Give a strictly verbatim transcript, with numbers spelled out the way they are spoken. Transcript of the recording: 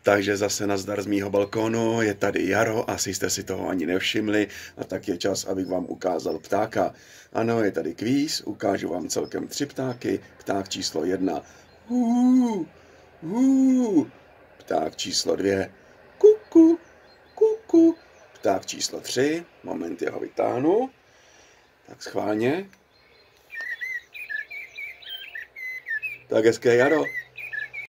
Takže zase nazdar z mýho balkónu, je tady jaro, asi jste si toho ani nevšimli, a tak je čas, abych vám ukázal ptáka. Ano, je tady kvíz, ukážu vám celkem tři ptáky. Pták číslo jedna, hů, hů. Pták číslo dvě, kuku, kuku. Pták číslo tři, moment, jeho vytáhnu. Tak schválně. Tak hezké jaro.